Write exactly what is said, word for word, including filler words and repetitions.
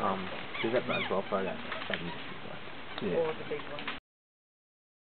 Um, they got that as well for that seventy. Yeah. Or the big one.